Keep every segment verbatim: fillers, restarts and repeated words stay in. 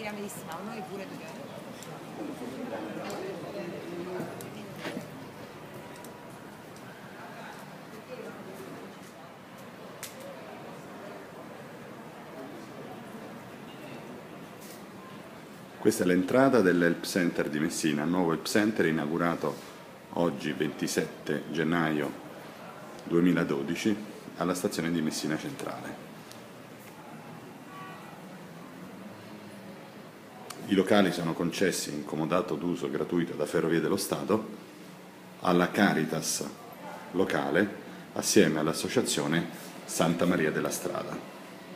speriamo di sì, ma noi pure dobbiamo. Questa è l'entrata dell'Help Center di Messina, nuovo Help Center inaugurato oggi ventisette gennaio duemiladodici alla stazione di Messina Centrale. I locali sono concessi in comodato d'uso gratuito da Ferrovie dello Stato alla Caritas locale assieme all'associazione Santa Maria della Strada.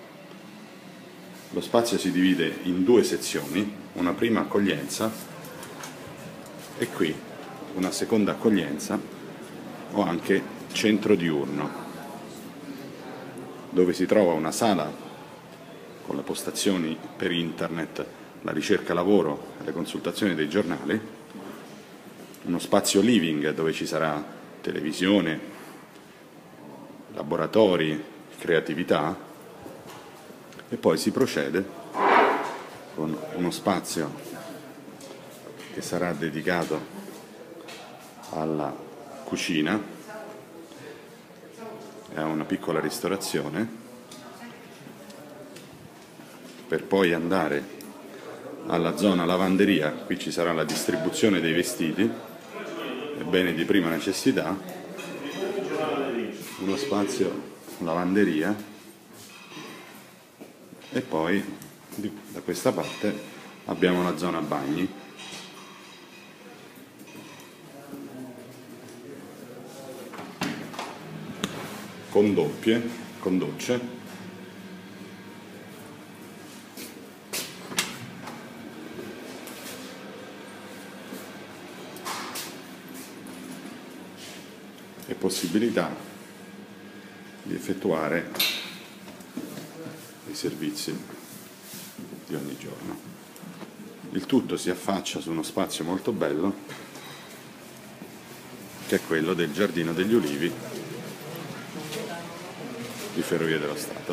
Lo spazio si divide in due sezioni, una prima accoglienza e qui una seconda accoglienza o anche centro diurno, dove si trova una sala con le postazioni per internet, la ricerca lavoro e le consultazioni dei giornali, uno spazio living dove ci sarà televisione, laboratori, creatività, e poi si procede con uno spazio che sarà dedicato alla cucina e a una piccola ristorazione, per poi andare alla zona lavanderia. Qui ci sarà la distribuzione dei vestiti e beni di prima necessità, uno spazio lavanderia, e poi da questa parte abbiamo la zona bagni. Con doppie, con docce. E possibilità di effettuare i servizi di ogni giorno. Il tutto si affaccia su uno spazio molto bello che è quello del Giardino degli Ulivi di Ferrovie dello Stato.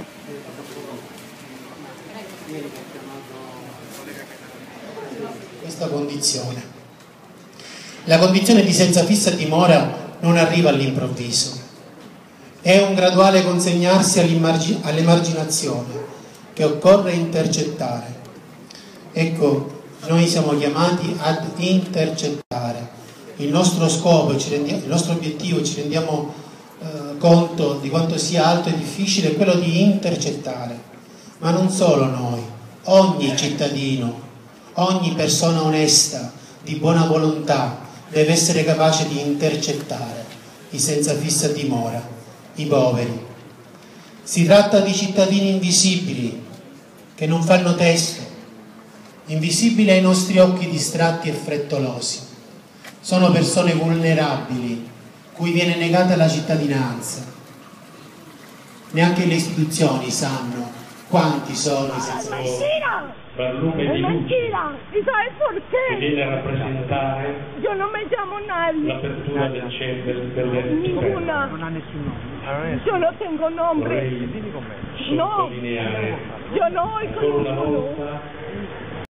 Questa condizione. La condizione di senza fissa dimora non arriva all'improvviso. È un graduale consegnarsi all'emarginazione che occorre intercettare. Ecco, noi siamo chiamati ad intercettare. Il nostro scopo, il nostro obiettivo, ci rendiamo eh, conto di quanto sia alto e difficile, è quello di intercettare. Ma non solo noi, ogni cittadino, ogni persona onesta, di buona volontà, deve essere capace di intercettare i senza fissa dimora, i poveri. Si tratta di cittadini invisibili che non fanno testo, invisibili ai nostri occhi distratti e frettolosi. Sono persone vulnerabili cui viene negata la cittadinanza. Neanche le istituzioni sanno quanti sono i senza fissa. Barlume di luce ¿Y sabes por che qué? viene a rappresentare Yo no me llamo nadie. l'apertura del centro delle Ninguna. Non ha nessun nome. Yo no tengo nombre. Vorrei No. sottolineare Yo no soy ancora una ninguno. volta